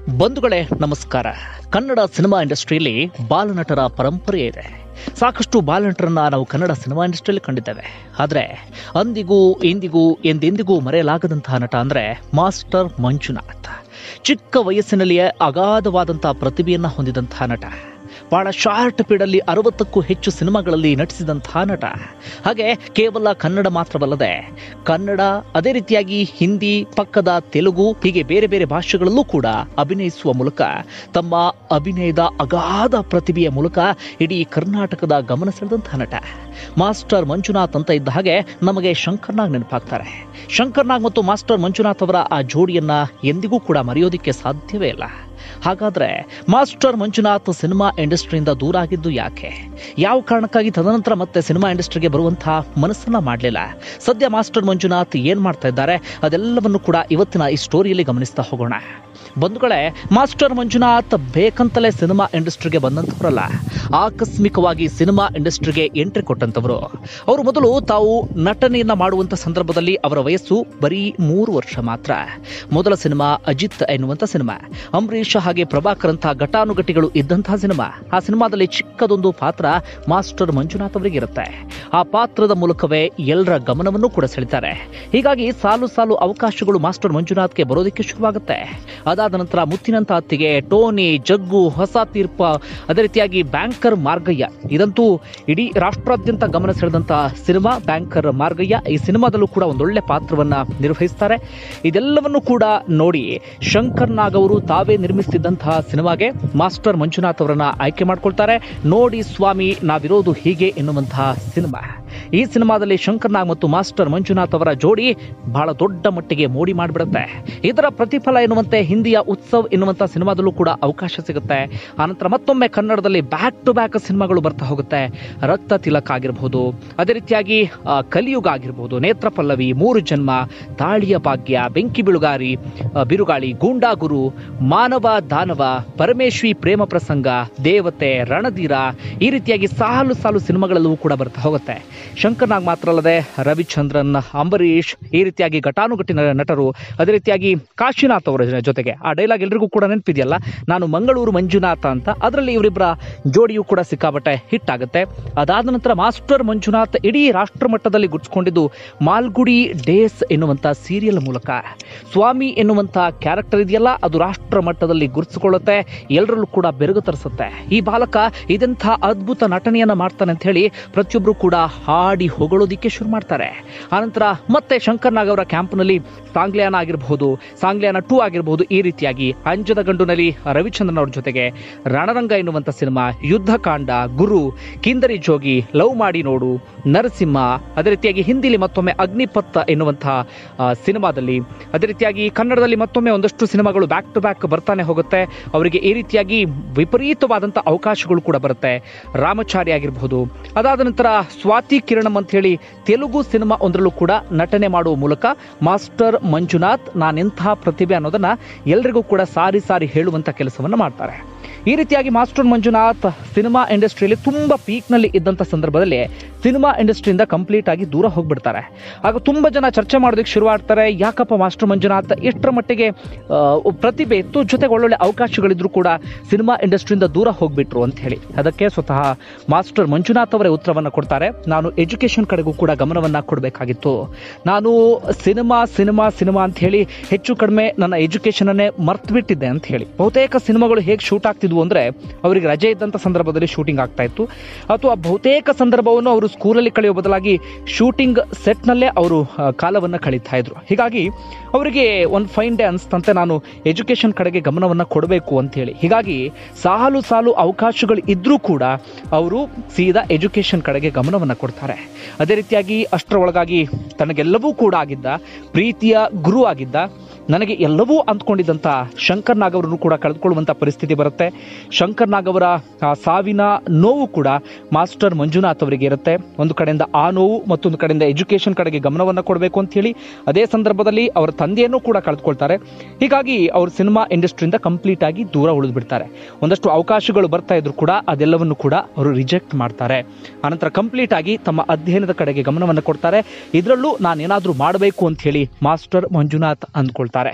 ಬಂಧುಗಳೇ ನಮಸ್ಕಾರ. ಕನ್ನಡ ಸಿನಿಮಾ ಇಂಡಸ್ಟ್ರಿಯಲ್ಲಿ ಬಾಲನಟರ ಪರಂಪರೆ ಇದೆ. ಸಾಕಷ್ಟು ಬಾಲನಟರನ್ನ ನಾವು ಕನ್ನಡ ಸಿನಿಮಾ ಇಂಡಸ್ಟ್ರಿಯಲ್ಲಿ ಕಂಡಿದ್ದೇವೆ. ಆದರೆ ಅಂದಿಗೂ ಇಂದಿಗೂ ಎಂದೆಂದಿಗೂ ಮರೆಯಲಾಗದಂತಹ ನಟ ಅಂದರೆ ಮಾಸ್ಟರ್ ಮಂಜುನಾಥ್. ಚಿಕ್ಕ ವಯಸ್ಸಿನಲ್ಲಿಯೇ ಅಗಾಧವಾದಂತಹ ಪ್ರತಿಭೆಯನ್ನು ಹೊಂದಿದಂತಹ ನಟ. ಬಹಳ ಶಾರ್ಟ್ ಪೀಡಲ್ಲಿ 60ಕ್ಕೂ ಹೆಚ್ಚು ಸಿನಿಮಾಗಳಲ್ಲಿ ನಟಿಸಿದಂತಹ ನಟ. ಹಾಗೆ ಕೇವಲ ಕನ್ನಡ ಮಾತ್ರವಲ್ಲದೆ ಕನ್ನಡ, ಅದೇ ರೀತಿಯಾಗಿ ಹಿಂದಿ, ಪಕ್ಕದ ತೆಲುಗು, ಹೀಗೆ ಬೇರೆ ಬೇರೆ ಭಾಷೆಗಳಲ್ಲೂ ಕೂಡ ಅಭಿನಯಿಸುವ ಮೂಲಕ ತಮ್ಮ ಅಭಿನಯದ ಅಗಾಧ ಪ್ರತಿಭೆಯ ಮೂಲಕ ಇಡೀ ಕರ್ನಾಟಕದ ಗಮನ ಸೆಳೆದಂತಹ ನಟ ಮಾಸ್ಟರ್ ಮಂಜುನಾಥ್. ಅಂತ ಇದ್ದ ಹಾಗೆ ನಮಗೆ ಶಂಕರ್ನಾಗ್ ನೆನಪಾಗ್ತಾರೆ. ಶಂಕರ್ನಾಗ್ ಮತ್ತು ಮಾಸ್ಟರ್ ಮಂಜುನಾಥ್ ಅವರ ಆ ಜೋಡಿಯನ್ನ ಎಂದಿಗೂ ಕೂಡ ಮರೆಯೋದಿಕ್ಕೆ ಸಾಧ್ಯವೇ ಇಲ್ಲ. ಹಾಗಾದ್ರೆ ಮಾಸ್ಟರ್ ಮಂಜುನಾಥ್ ಸಿನಿಮಾ ಇಂಡಸ್ಟ್ರಿಯಿಂದ ದೂರ ಆಗಿದ್ದು ಯಾಕೆ? ಯಾವ ಕಾರಣಕ್ಕಾಗಿ ತದನಂತರ ಮತ್ತೆ ಸಿನಿಮಾ ಇಂಡಸ್ಟ್ರಿಗೆ ಬರುವಂತಹ ಮನಸ್ಸನ್ನ ಮಾಡಲಿಲ್ಲ? ಸದ್ಯ ಮಾಸ್ಟರ್ ಮಂಜುನಾಥ್ ಏನ್ ಮಾಡ್ತಾ ಇದ್ದಾರೆ ಅದೆಲ್ಲವನ್ನು ಕೂಡ ಇವತ್ತಿನ ಈ ಸ್ಟೋರಿಯಲ್ಲಿ ಗಮನಿಸ್ತಾ ಹೋಗೋಣ. ಬಂಧುಗಳೇ, ಮಾಸ್ಟರ್ ಮಂಜುನಾಥ್ ಬೇಕಂತಲೇ ಸಿನಿಮಾ ಇಂಡಸ್ಟ್ರಿಗೆ ಬಂದಂಥವರಲ್ಲ, ಆಕಸ್ಮಿಕವಾಗಿ ಸಿನಿಮಾ ಇಂಡಸ್ಟ್ರಿಗೆ ಎಂಟ್ರಿ ಕೊಟ್ಟಂತವರು. ಅವರು ಮೊದಲು ತಾವು ನಟನೆಯನ್ನ ಮಾಡುವಂತ ಸಂದರ್ಭದಲ್ಲಿ ಅವರ ವಯಸ್ಸು ಬರೀ 3 ವರ್ಷ ಮಾತ್ರ. ಮೊದಲ ಸಿನಿಮಾ ಅಜಿತ್ ಎನ್ನುವಂತ ಸಿನಿಮಾ, ಅಂಬರೀಷ್ ಹಾಗೆ ಪ್ರಭಾಕರ್ ಅಂತ ಘಟಾನುಘಟಿಗಳು ಇದ್ದಂತಹ ಸಿನಿಮಾ. ಆ ಸಿನಿಮಾದಲ್ಲಿ ಚಿಕ್ಕದೊಂದು ಪಾತ್ರ ಮಾಸ್ಟರ್ ಮಂಜುನಾಥ್ ಅವರಿಗೆ ಇರುತ್ತೆ. ಆ ಪಾತ್ರದ ಮೂಲಕವೇ ಎಲ್ಲರ ಗಮನವನ್ನು ಕೂಡ ಸೆಳಿತಾರೆ. ಹೀಗಾಗಿ ಸಾಲು ಸಾಲು ಅವಕಾಶಗಳು ಮಾಸ್ಟರ್ ಮಂಜುನಾಥ್ಗೆ ಬರೋದಕ್ಕೆ ಶುರುವಾಗುತ್ತೆ. ಅದಾದ ನಂತರ ಮುತ್ತಿನಂತ ಅತ್ತಿಗೆ, ಟೋನಿ, ಜಗ್ಗು, ಹೊಸ ತೀರ್ಪ, ಅದೇ ರೀತಿಯಾಗಿ ಬ್ಯಾಂಕರ್ ಮಾರ್ಗಯ್ಯ. ಇದಂತೂ ಇಡೀ ರಾಷ್ಟ್ರಾದ್ಯಂತ ಗಮನ ಸೆಳೆದಂತಹ ಸಿನಿಮಾ ಬ್ಯಾಂಕರ್ ಮಾರ್ಗಯ್ಯ. ಈ ಸಿನಿಮಾದಲ್ಲೂ ಕೂಡ ಒಂದೊಳ್ಳೆ ಪಾತ್ರವನ್ನ ನಿರ್ವಹಿಸ್ತಾರೆ. ಇದೆಲ್ಲವನ್ನು ಕೂಡ ನೋಡಿ ಶಂಕರ್ನಾಗ್ ಅವರು ತಾವೇ ನಿರ್ಮಿಸುತ್ತಿದ್ದಂತಹ ಸಿನಿಮಾಗೆ ಮಾಸ್ಟರ್ ಮಂಜುನಾಥ್ ಅವರನ್ನ ಆಯ್ಕೆ ಮಾಡ್ಕೊಳ್ತಾರೆ. ನೋಡಿ ಸ್ವಾಮಿ, ನಾವಿರೋದು ಹೀಗೆ ಎನ್ನುವಂತಹ ಸಿನಿಮಾ. ಈ ಸಿನಿಮಾದಲ್ಲಿ ಶಂಕರ್ನಾಗ್ ಮತ್ತು ಮಾಸ್ಟರ್ ಮಂಜುನಾಥ್ ಅವರ ಜೋಡಿ ಬಹಳ ದೊಡ್ಡ ಮಟ್ಟಿಗೆ ಮೋಡಿ ಮಾಡಿಬಿಡುತ್ತೆ. ಇದರ ಪ್ರತಿಫಲ ಎನ್ನುವಂತೆ ಹಿಂದಿಯ ಉತ್ಸವ್ ಎನ್ನುವಂತಹ ಸಿನಿಮಾದಲ್ಲೂ ಕೂಡ ಅವಕಾಶ ಸಿಗುತ್ತೆ. ಆನಂತರ ಮತ್ತೊಮ್ಮೆ ಕನ್ನಡದಲ್ಲಿ ಬ್ಯಾಕ್ ಟು ಬ್ಯಾಕ್ ಸಿನಿಮಾಗಳು ಬರ್ತಾ ಹೋಗುತ್ತೆ. ರಕ್ತ ತಿಲಕ್ ಆಗಿರಬಹುದು, ಅದೇ ರೀತಿಯಾಗಿ ಕಲಿಯುಗ ಆಗಿರಬಹುದು, ನೇತ್ರ ಪಲ್ಲವಿ, 3 ಜನ್ಮ, ತಾಳಿಯ ಭಾಗ್ಯ, ಬೆಂಕಿ ಬಿಳುಗಾರಿ, ಬಿರುಗಾಳಿ, ಗೂಂಡಾಗುರು, ಮಾನವ ದಾನವ, ಪರಮೇಶ್ವಿ ಪ್ರೇಮ ಪ್ರಸಂಗ, ದೇವತೆ, ರಣಧೀರ, ಈ ರೀತಿಯಾಗಿ ಸಾಲು ಸಾಲು ಸಿನಿಮಾಗಳಲ್ಲೂ ಕೂಡ ಬರ್ತಾ ಹೋಗುತ್ತೆ. ಶಂಕರ್ನಾಗ್ ಮಾತ್ರ ಅಲ್ಲದೆ ರವಿಚಂದ್ರನ್, ಅಂಬರೀಷ್, ಈ ರೀತಿಯಾಗಿ ಘಟಾನುಘಟಿ ನಟರು, ಅದೇ ರೀತಿಯಾಗಿ ಕಾಶಿನಾಥ್ ಅವರ ಜೊತೆಗೆ ಆ ಡೈಲಾಗ್ ಎಲ್ರಿಗೂ ಕೂಡ ನೆನಪಿದೆಯಲ್ಲ, ನಾನು ಮಂಗಳೂರು ಮಂಜುನಾಥ ಅಂತ. ಅದರಲ್ಲಿ ಇವರಿಬ್ಬರ ಜೋಡಿಯೂ ಕೂಡ ಸಿಕ್ಕಾಬಟ್ಟೆ ಹಿಟ್ ಆಗುತ್ತೆ. ಅದಾದ ನಂತರ ಮಾಸ್ಟರ್ ಮಂಜುನಾಥ್ ಇಡೀ ರಾಷ್ಟ್ರ ಮಟ್ಟದಲ್ಲಿ ಗುರ್ಸ್ಕೊಂಡಿದ್ದು ಮಾಲ್ಗುಡಿ ಡೇಸ್ ಎನ್ನುವಂತ ಸೀರಿಯಲ್ ಮೂಲಕ. ಸ್ವಾಮಿ ಎನ್ನುವಂತ ಕ್ಯಾರೆಕ್ಟರ್ ಇದೆಯಲ್ಲ, ಅದು ರಾಷ್ಟ್ರ ಮಟ್ಟದಲ್ಲಿ ಗುರುತಿಸಿಕೊಳ್ಳುತ್ತೆ, ಎಲ್ಲರಲ್ಲೂ ಕೂಡ ಬೆರಗು ತರಿಸುತ್ತೆ. ಈ ಬಾಲಕ ಇದೆಂಥ ಅದ್ಭುತ ನಟನೆಯನ್ನ ಮಾಡ್ತಾನೆ ಅಂತ ಹೇಳಿ ಪ್ರತಿಯೊಬ್ಬರು ಕೂಡ ಹಾಡಿ ಹೊಗಳೋದಿಕ್ಕೆ ಶುರು ಮಾಡ್ತಾರೆ. ಆನಂತರ ಮತ್ತೆ ಶಂಕರ್ನಾಗ್ ಅವರ ಕ್ಯಾಂಪ್ನಲ್ಲಿ ಸಾಂಗ್ಲಿಯಾನ ಆಗಿರಬಹುದು, ಸಾಂಗ್ಲಿಯಾನ 2 ಆಗಿರಬಹುದು, ಈ ರೀತಿಯಾಗಿ ಅಂಜದ ಗಂಡುನಲ್ಲಿ ರವಿಚಂದ್ರನ್ ಅವ್ರ ಜೊತೆಗೆ ರಣರಂಗ ಎನ್ನುವಂತ ಸಿನಿಮಾ, ಯುದ್ಧಕಾಂಡ, ಗುರು, ಕಿಂದರಿ ಜೋಗಿ, ಲವ್ ಮಾಡಿ ನೋಡು, ನರಸಿಂಹ, ಅದೇ ರೀತಿಯಾಗಿ ಹಿಂದಿಲಿ ಮತ್ತೊಮ್ಮೆ ಅಗ್ನಿಪಥ ಎನ್ನುವಂತಹ ಸಿನಿಮಾದಲ್ಲಿ, ಅದೇ ರೀತಿಯಾಗಿ ಕನ್ನಡದಲ್ಲಿ ಮತ್ತೊಮ್ಮೆ ಒಂದಷ್ಟು ಸಿನಿಮಾಗಳು ಬ್ಯಾಕ್ ಟು ಬ್ಯಾಕ್ ಬರ್ತಾನೆ ಹೋಗುತ್ತೆ. ಅವರಿಗೆ ಈ ರೀತಿಯಾಗಿ ವಿಪರೀತವಾದಂಥ ಅವಕಾಶಗಳು ಕೂಡ ಬರುತ್ತೆ. ರಾಮಚಾರಿ ಆಗಿರಬಹುದು. ಅದಾದ ನಂತರ ಸ್ವಾತಿ ಕಿರಣಂ ಅಂತ ಹೇಳಿ ತೆಲುಗು ಸಿನಿಮಾ ಒಂದರಲ್ಲೂ ಕೂಡ ನಟನೆ ಮಾಡುವ ಮೂಲಕ ಮಾಸ್ಟರ್ ಮಂಜುನಾಥ್ ನಾನೆಂತಹ ಪ್ರತಿಭೆ ಅನ್ನೋದನ್ನ ಎಲ್ರಿಗೂ ಕೂಡ ಸಾರಿ ಸಾರಿ ಹೇಳುವಂತ ಕೆಲಸವನ್ನ ಮಾಡ್ತಾರೆ. ಈ ರೀತಿಯಾಗಿ ಮಾಸ್ಟರ್ ಮಂಜುನಾಥ್ ಸಿನಿಮಾ ಇಂಡಸ್ಟ್ರಿಯಲ್ಲಿ ತುಂಬಾ ಪೀಕ್ನಲ್ಲಿ ಇದ್ದಂಥ ಸಂದರ್ಭದಲ್ಲಿ ಸಿನಿಮಾ ಇಂಡಸ್ಟ್ರಿಯಿಂದ ಕಂಪ್ಲೀಟ್ ಆಗಿ ದೂರ ಹೋಗ್ಬಿಡ್ತಾರೆ. ಆಗ ತುಂಬ ಜನ ಚರ್ಚೆ ಮಾಡೋದಕ್ಕೆ ಶುರು ಮಾಡ್ತಾರೆ, ಯಾಕಪ್ಪ ಮಾಸ್ಟರ್ ಮಂಜುನಾಥ್ ಎಷ್ಟರ ಮಟ್ಟಿಗೆ ಪ್ರತಿಭೆ ಇತ್ತು, ಜೊತೆಗೆ ಒಳ್ಳೊಳ್ಳೆ ಅವಕಾಶಗಳಿದ್ರು ಕೂಡ ಸಿನಿಮಾ ಇಂಡಸ್ಟ್ರಿಯಿಂದ ದೂರ ಹೋಗ್ಬಿಟ್ರು ಅಂತ ಹೇಳಿ. ಅದಕ್ಕೆ ಸ್ವತಃ ಮಾಸ್ಟರ್ ಮಂಜುನಾಥ್ ಅವರೇ ಉತ್ತರವನ್ನು ಕೊಡ್ತಾರೆ, ನಾನು ಎಜುಕೇಶನ್ ಕಡೆಗೂ ಕೂಡ ಗಮನವನ್ನ ಕೊಡಬೇಕಾಗಿತ್ತು. ನಾನು ಸಿನಿಮಾ ಸಿನಿಮಾ ಸಿನಿಮಾ ಅಂತ ಹೇಳಿ ಹೆಚ್ಚು ಕಡಿಮೆ ನನ್ನ ಎಜುಕೇಶನ್ ಅನ್ನೇ ಮರ್ತು ಬಿಟ್ಟಿದ್ದೆ ಅಂತ ಹೇಳಿ. ಬಹುತೇಕ ಸಿನಿಮಾಗಳು ಹೇಗೆ ಶೂಟ್ ಆಗ್ತಿದ್ವು ಅಂದ್ರೆ, ಅವರಿಗೆ ರಜೆ ಇದ್ದಂಥ ಸಂದರ್ಭದಲ್ಲಿ ಶೂಟಿಂಗ್ ಆಗ್ತಾ ಇತ್ತು, ಅಥವಾ ಬಹುತೇಕ ಸಂದರ್ಭವನ್ನು ಅವರು ಸ್ಕೂಲಲ್ಲಿ ಕಳೆಯುವ ಬದಲಾಗಿ ಶೂಟಿಂಗ್ ಸೆಟ್ನಲ್ಲೇ ಅವರು ಕಾಲವನ್ನು ಕಳೀತಾ ಇದ್ರು. ಹೀಗಾಗಿ ಅವರಿಗೆ ಒಂದು ಫೈನ್ ಡೇ ಅನಿಸ್ತಂತೆ, ನಾನು ಎಜುಕೇಶನ್ ಕಡೆಗೆ ಗಮನವನ್ನು ಕೊಡಬೇಕು ಅಂತ ಹೇಳಿ. ಹೀಗಾಗಿ ಸಾಲು ಸಾಲು ಅವಕಾಶಗಳು ಇದ್ರೂ ಕೂಡ ಅವರು ಸೀದಾ ಎಜುಕೇಶನ್ ಕಡೆಗೆ ಗಮನವನ್ನು ಕೊಡ್ತಾರೆ. ಅದೇ ರೀತಿಯಾಗಿ ಅಷ್ಟರ ಒಳಗಾಗಿ ತನಗೆಲ್ಲವೂ ಕೂಡ ಆಗಿದ್ದ, ಪ್ರೀತಿಯ ಗುರು ಆಗಿದ್ದ, ನನಗೆ ಎಲ್ಲವೂ ಅಂದ್ಕೊಂಡಿದ್ದಂಥ ಶಂಕರ್ನಾಗ್ ಅವರನ್ನು ಕೂಡ ಕಳೆದುಕೊಳ್ಳುವಂಥ ಪರಿಸ್ಥಿತಿ ಬರುತ್ತೆ. ಶಂಕರ್ನಾಗ್ ಅವರ ಸಾವಿನ ನೋವು ಕೂಡ ಮಾಸ್ಟರ್ ಮಂಜುನಾಥ್ ಅವರಿಗೆ ಇರುತ್ತೆ. ಒಂದು ಕಡೆಯಿಂದ ಆ ನೋವು, ಮತ್ತೊಂದು ಕಡೆಯಿಂದ ಎಜುಕೇಶನ್ ಕಡೆಗೆ ಗಮನವನ್ನು ಕೊಡಬೇಕು ಅಂತ ಹೇಳಿ. ಅದೇ ಸಂದರ್ಭದಲ್ಲಿ ಅವರ ತಂದೆಯನ್ನು ಕೂಡ ಕಳೆದುಕೊಳ್ತಾರೆ. ಹೀಗಾಗಿ ಅವರು ಸಿನಿಮಾ ಇಂಡಸ್ಟ್ರಿಯಿಂದ ಕಂಪ್ಲೀಟ್ ಆಗಿ ದೂರ ಉಳಿದು ಬಿಡ್ತಾರೆ. ಒಂದಷ್ಟು ಅವಕಾಶಗಳು ಬರ್ತಾ ಇದ್ರು ಕೂಡ ಅದೆಲ್ಲವನ್ನು ಕೂಡ ಅವರು ರಿಜೆಕ್ಟ್ ಮಾಡ್ತಾರೆ. ಆನಂತರ ಕಂಪ್ಲೀಟ್ ಆಗಿ ತಮ್ಮ ಅಧ್ಯಯನದ ಕಡೆಗೆ ಗಮನವನ್ನು ಕೊಡ್ತಾರೆ. ಇದರಲ್ಲೂ ನಾನೇನಾದರೂ ಮಾಡಬೇಕು ಅಂತ ಹೇಳಿ ಮಾಸ್ಟರ್ ಮಂಜುನಾಥ್ ಅಂದ್ಕೊಳ್ತಾರೆ.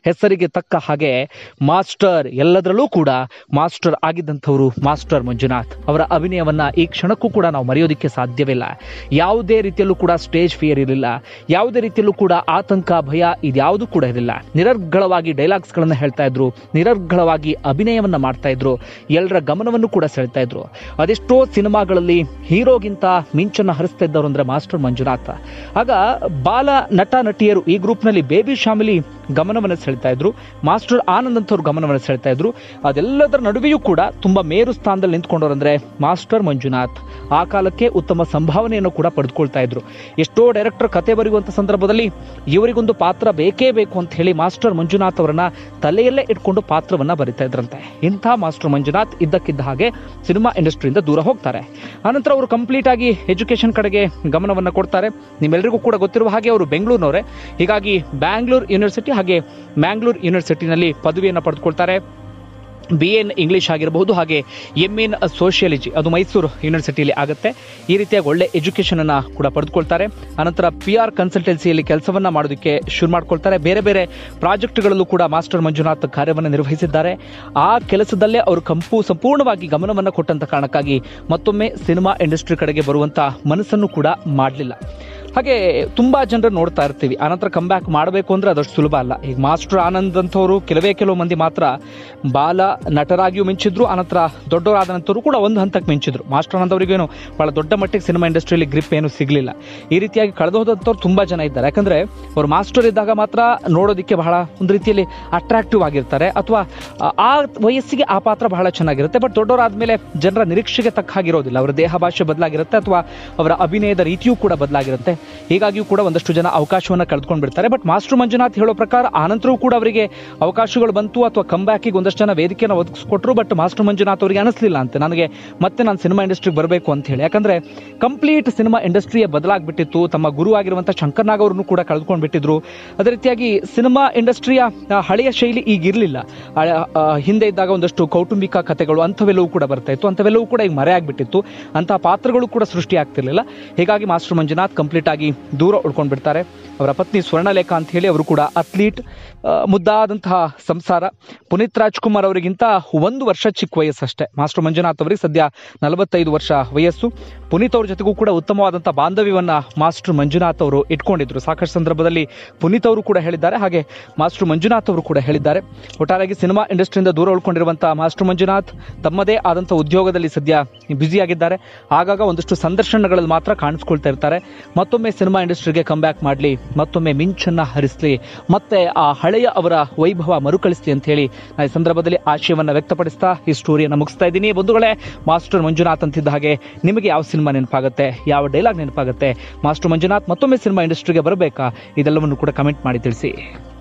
ಹೆಸರಿಗೆ ತಕ್ಕ ಹಾಗೆ ಮಾಸ್ಟರ್, ಎಲ್ಲದರಲ್ಲೂ ಕೂಡ ಮಾಸ್ಟರ್ ಆಗಿದ್ದಂಥವರು ಮಾಸ್ಟರ್ ಮಂಜುನಾಥ್ ಅವರ ಅಭಿನಯವನ್ನ ಈ ಕ್ಷಣಕ್ಕೂ ಕೂಡ ನಾವು ಮರೆಯೋದಕ್ಕೆ ಸಾಧ್ಯವಿಲ್ಲ. ಯಾವುದೇ ರೀತಿಯಲ್ಲೂ ಕೂಡ ಸ್ಟೇಜ್ ಫಿಯರ್ ಇರಲಿಲ್ಲ, ಯಾವುದೇ ರೀತಿಯಲ್ಲೂ ಕೂಡ ಆತಂಕ, ಭಯ ಇದ್ಯಾವುದೂ ಕೂಡ ಇರಲಿಲ್ಲ. ನಿರರ್ಗಳವಾಗಿ ಡೈಲಾಗ್ಸ್ಗಳನ್ನು ಹೇಳ್ತಾ ಇದ್ರು, ನಿರರ್ಗಳವಾಗಿ ಅಭಿನಯವನ್ನ ಮಾಡ್ತಾ ಇದ್ರು, ಎಲ್ಲರ ಗಮನವನ್ನು ಕೂಡ ಸೆಳೆತಾ ಇದ್ರು. ಅದೆಷ್ಟೋ ಸಿನಿಮಾಗಳಲ್ಲಿ ಹೀರೋಗಿಂತ ಮಿಂಚನ್ನ ಹರಿಸ್ತಾ ಇದ್ದವರು ಅಂದ್ರೆ ಮಾಸ್ಟರ್ ಮಂಜುನಾಥ್. ಆಗ ಬಾಲ ನಟ ನಟಿಯರು ಈ ಗ್ರೂಪ್ನಲ್ಲಿ ಬೇಬಿ ಶಾಮಿಲಿ ಗಮನವನ್ನು ಸೆಳೆತಾ ಇದ್ರು, ಮಾಸ್ಟರ್ ಆನಂದ್ ಅಂತವ್ರು ಗಮನವನ್ನು ಸೆಳೆತಾ ಇದ್ರು. ಅದೆಲ್ಲದರ ನಡುವೆಯೂ ಕೂಡ ತುಂಬಾ ಮೇರು ಸ್ಥಾನದಲ್ಲಿ ನಿಂತ್ಕೊಂಡವ್ರಂದ್ರೆ ಮಾಸ್ಟರ್ ಮಂಜುನಾಥ್. ಆ ಕಾಲಕ್ಕೆ ಉತ್ತಮ ಸಂಭಾವನೆಯನ್ನು ಕೂಡ ಪಡೆದುಕೊಳ್ತಾ ಇದ್ರು. ಎಷ್ಟೋ ಡೈರೆಕ್ಟರ್ ಕತೆ ಬರೆಯುವಂತ ಸಂದರ್ಭದಲ್ಲಿ ಇವರಿಗೊಂದು ಪಾತ್ರ ಬೇಕೇ ಬೇಕು ಅಂತ ಹೇಳಿ ಮಾಸ್ಟರ್ ಮಂಜುನಾಥ್ ಅವರನ್ನ ತಲೆಯಲ್ಲೇ ಇಟ್ಕೊಂಡು ಪಾತ್ರವನ್ನ ಬರಿತಾ ಇದ್ರಂತೆ. ಇಂಥ ಮಾಸ್ಟರ್ ಮಂಜುನಾಥ್ ಇದ್ದಕ್ಕಿದ್ದ ಹಾಗೆ ಸಿನಿಮಾ ಇಂಡಸ್ಟ್ರಿಯಿಂದ ದೂರ ಹೋಗ್ತಾರೆ. ಆನಂತರ ಅವರು ಕಂಪ್ಲೀಟ್ ಆಗಿ ಎಜುಕೇಶನ್ ಕಡೆಗೆ ಗಮನವನ್ನು ಕೊಡ್ತಾರೆ. ನಿಮ್ಮೆಲ್ಲರಿಗೂ ಕೂಡ ಗೊತ್ತಿರುವ ಹಾಗೆ ಅವರು ಬೆಂಗಳೂರಿನವರೇ, ಹೀಗಾಗಿ ಬ್ಯಾಂಗ್ಳೂರ್ ಯೂನಿವರ್ಸಿಟಿ ಹಾಗೆ ಮ್ಯಾಂಗ್ಳೂರ್ ಯೂನಿವರ್ಸಿಟಿನಲ್ಲಿ ಪದವಿಯನ್ನು ಪಡೆದುಕೊಳ್ತಾರೆ. BA ಇನ್ ಇಂಗ್ಲಿಷ್ ಆಗಿರಬಹುದು, ಹಾಗೆ MA ಇನ್ ಸೋಷಿಯಾಲಜಿ ಅದು ಮೈಸೂರು ಯೂನಿವರ್ಸಿಟಿಯಲ್ಲಿ ಆಗುತ್ತೆ. ಈ ರೀತಿಯಾಗಿ ಒಳ್ಳೆ ಎಜುಕೇಶನ್ ಅನ್ನ ಕೂಡ ಪಡೆದುಕೊಳ್ತಾರೆ. ಅನಂತರ PR ಕನ್ಸಲ್ಟೆನ್ಸಿಯಲ್ಲಿ ಕೆಲಸವನ್ನ ಮಾಡೋದಕ್ಕೆ ಶುರು ಮಾಡ್ಕೊಳ್ತಾರೆ. ಬೇರೆ ಬೇರೆ ಪ್ರಾಜೆಕ್ಟ್ಗಳಲ್ಲೂ ಕೂಡ ಮಾಸ್ಟರ್ ಮಂಜುನಾಥ್ ಕಾರ್ಯವನ್ನು ನಿರ್ವಹಿಸಿದ್ದಾರೆ. ಆ ಕೆಲಸದಲ್ಲೇ ಅವರು ಸಂಪೂರ್ಣವಾಗಿ ಗಮನವನ್ನು ಕೊಟ್ಟಂತ ಕಾರಣಕ್ಕಾಗಿ ಮತ್ತೊಮ್ಮೆ ಸಿನಿಮಾ ಇಂಡಸ್ಟ್ರಿ ಕಡೆಗೆ ಬರುವಂತ ಮನಸ್ಸನ್ನು ಕೂಡ ಮಾಡಲಿಲ್ಲ. ಹಾಗೆ ತುಂಬಾ ಜನರು ನೋಡ್ತಾ ಇರ್ತೀವಿ, ಆನಂತರ ಕಮ್ ಬ್ಯಾಕ್ ಮಾಡಬೇಕು ಅಂದ್ರೆ ಅದಷ್ಟು ಸುಲಭ ಅಲ್ಲ. ಈಗ ಮಾಸ್ಟರ್ ಆನಂದ್ ಅಂತವರು ಕೆಲವು ಮಂದಿ ಮಾತ್ರ ಬಾಲ ನಟರಾಗಿಯೂ ಮಿಂಚಿದ್ರು, ಅನಂತರ ದೊಡ್ಡವರಾದ ನಂತರ ಕೂಡ ಒಂದು ಹಂತಕ್ಕೆ ಮಿಂಚಿದ್ರು. ಮಾಸ್ಟರ್ ಆನಂದ್ ಅವರಿಗೇನು ಬಹಳ ದೊಡ್ಡ ಮಟ್ಟಿಗೆ ಸಿನಿಮಾ ಇಂಡಸ್ಟ್ರಿಯಲ್ಲಿ ಗ್ರಿಪ್ ಏನು ಸಿಗಲಿಲ್ಲ. ಈ ರೀತಿಯಾಗಿ ಕಳೆದು ಹೋದಂಥವ್ರು ತುಂಬಾ ಜನ ಇದ್ದಾರೆ. ಯಾಕಂದ್ರೆ ಅವರು ಮಾಸ್ಟರ್ ಇದ್ದಾಗ ಮಾತ್ರ ನೋಡೋದಕ್ಕೆ ಬಹಳ ಒಂದು ರೀತಿಯಲ್ಲಿ ಅಟ್ರಾಕ್ಟಿವ್ ಆಗಿರ್ತಾರೆ, ಅಥವಾ ಆ ವಯಸ್ಸಿಗೆ ಆ ಪಾತ್ರ ಬಹಳ ಚೆನ್ನಾಗಿರುತ್ತೆ. ಬಟ್ ದೊಡ್ಡವರಾದ್ಮೇಲೆ ಜನರ ನಿರೀಕ್ಷೆಗೆ ತಕ್ಕ ಹಾಗಿರೋದಿಲ್ಲ. ಅವರ ದೇಹ ಭಾಷೆ ಬದಲಾಗಿರುತ್ತೆ, ಅಥವಾ ಅವರ ಅಭಿನಯದ ರೀತಿಯೂ ಕೂಡ ಬದಲಾಗಿರುತ್ತೆ. ಹೀಗಾಗಿಯೂ ಕೂಡ ಒಂದಷ್ಟು ಜನ ಅವಕಾಶವನ್ನು ಕಳೆದುಕೊಂಡು ಬಿಡ್ತಾರೆ. ಬಟ್ ಮಾಸ್ಟರ್ ಮಂಜುನಾಥ್ ಹೇಳೋ ಪ್ರಕಾರ ಆನಂತರೂ ಕೂಡ ಅವರಿಗೆ ಅವಕಾಶಗಳು ಬಂತು, ಅಥವಾ ಕಮ್ ಬ್ಯಾಕಿಗೆ ಒಂದಷ್ಟು ಜನ ವೇದಿಕೆಯನ್ನು ಒದಗಿಸ್ಕೊಟ್ರು. ಬಟ್ ಮಾಸ್ಟರ್ ಮಂಜುನಾಥ್ ಅವರಿಗೆ ಅನಿಸ್ಲಿಲ್ಲ ಅಂತೆ, ನನಗೆ ಮತ್ತೆ ನಾನು ಸಿನಿಮಾ ಇಂಡಸ್ಟ್ರಿಗೆ ಬರಬೇಕು ಅಂತ ಹೇಳಿ. ಯಾಕಂದ್ರೆ ಕಂಪ್ಲೀಟ್ ಸಿನಿಮಾ ಇಂಡಸ್ಟ್ರಿಯೇ ಬದಲಾಗ್ಬಿಟ್ಟಿತ್ತು. ತಮ್ಮ ಗುರು ಆಗಿರುವಂತಹ ಶಂಕರ್ ನಾಗ್ ಅವರನ್ನು ಕೂಡ ಕಳೆದುಕೊಂಡು ಬಿಟ್ಟಿದ್ರು. ಅದೇ ರೀತಿಯಾಗಿ ಸಿನಿಮಾ ಇಂಡಸ್ಟ್ರಿಯ ಹಳೆಯ ಶೈಲಿ ಈಗ ಇರಲಿಲ್ಲ. ಹಿಂದೆ ಇದ್ದಾಗ ಒಂದಷ್ಟು ಕೌಟುಂಬಿಕ ಕಥೆಗಳು ಅಂಥವೆಲ್ಲವೂ ಕೂಡ ಬರ್ತಾ ಇತ್ತು, ಅಂಥವೆಲ್ಲವೂ ಕೂಡ ಈಗ ಮರೆ ಆಗ್ಬಿಟ್ಟಿತ್ತು. ಅಂತಹ ಪಾತ್ರಗಳು ಕೂಡ ಸೃಷ್ಟಿ ಆಗ್ತಿರ್ಲಿಲ್ಲ. ಹೀಗಾಗಿ ಮಾಸ್ಟರ್ ಮಂಜುನಾಥ್ ಕಂಪ್ಲೀಟ್ ಆಗಿ ದೂರ ಉಳ್ಕೊಂಡು ಬಿಡ್ತಾರೆ. ಅವರ ಪತ್ನಿ ಸ್ವರ್ಣಲೇಖ ಅಂತ ಹೇಳಿ ಅವರು ಕೂಡ ಅಥ್ಲೀಟ್, ಮುದ್ದಾದಂತಹ ಸಂಸಾರ. ಪುನೀತ್ ರಾಜ್ಕುಮಾರ್ ಅವರಿಗಿಂತ 1 ವರ್ಷ ಚಿಕ್ಕ ವಯಸ್ಸಷ್ಟೇ. ಮಾಸ್ಟರ್ ಮಂಜುನಾಥ್ ಅವರಿಗೆ ಸದ್ಯ 45 ವರ್ಷ ವಯಸ್ಸು. ಪುನೀತ್ ಅವ್ರ ಜೊತೆಗೂ ಕೂಡ ಉತ್ತಮವಾದಂತಹ ಬಾಂಧವ್ಯವನ್ನ ಮಾಸ್ಟರ್ ಮಂಜುನಾಥ್ ಅವರು ಇಟ್ಕೊಂಡಿದ್ರು. ಸಾಕಷ್ಟು ಸಂದರ್ಭದಲ್ಲಿ ಪುನೀತ್ ಅವರು ಕೂಡ ಹೇಳಿದ್ದಾರೆ, ಹಾಗೆ ಮಾಸ್ಟರ್ ಮಂಜುನಾಥ್ ಅವರು ಕೂಡ ಹೇಳಿದ್ದಾರೆ. ಒಟ್ಟಾರೆಯಾಗಿ ಸಿನಿಮಾ ಇಂಡಸ್ಟ್ರಿಯಿಂದ ದೂರ ಉಳ್ಕೊಂಡಿರುವಂತಹ ಮಾಸ್ಟರ್ ಮಂಜುನಾಥ್ ತಮ್ಮದೇ ಆದಂತಹ ಉದ್ಯೋಗದಲ್ಲಿ ಸದ್ಯ ಬ್ಯುಸಿಯಾಗಿದ್ದಾರೆ. ಆಗಾಗ ಒಂದಷ್ಟು ಸಂದರ್ಶನಗಳಲ್ಲಿ ಮಾತ್ರ ಕಾಣಿಸ್ಕೊಳ್ತಾ ಇರ್ತಾರೆ. ಮತ್ತೊಮ್ಮೆ ಸಿನಿಮಾ ಇಂಡಸ್ಟ್ರಿಗೆ ಕಮ್ ಬ್ಯಾಕ್ ಮಾಡಲಿ, ಮತ್ತೊಮ್ಮೆ ಮಿಂಚನ್ನ ಹರಿಸಲಿ, ಮತ್ತೆ ಆ ಹಳೆಯ ಅವರ ವೈಭವ ಮರುಕಳಿಸಲಿ ಅಂತ ಹೇಳಿ ಈ ಸಂದರ್ಭದಲ್ಲಿ ಆಶಯವನ್ನ ವ್ಯಕ್ತಪಡಿಸ್ತಾ ಈ ಸ್ಟೋರಿಯನ್ನು ಮುಗಿಸ್ತಾ ಇದ್ದೀನಿ. ಬಂಧುಗಳೇ, ಮಾಸ್ಟರ್ ಮಂಜುನಾಥ್ ಅಂತಿದ್ದ ಹಾಗೆ ನಿಮಗೆ ಯಾವ ಸಿನಿಮಾ ನೆನಪಾಗುತ್ತೆ, ಯಾವ ಡೈಲಾಗ್ ನೆನಪಾಗುತ್ತೆ, ಮಾಸ್ಟರ್ ಮಂಜುನಾಥ್ ಮತ್ತೊಮ್ಮೆ ಸಿನಿಮಾ ಇಂಡಸ್ಟ್ರಿಗೆ ಬರಬೇಕಾ, ಇದೆಲ್ಲವನ್ನು ಕೂಡ ಕಮೆಂಟ್ ಮಾಡಿ ತಿಳಿಸಿ.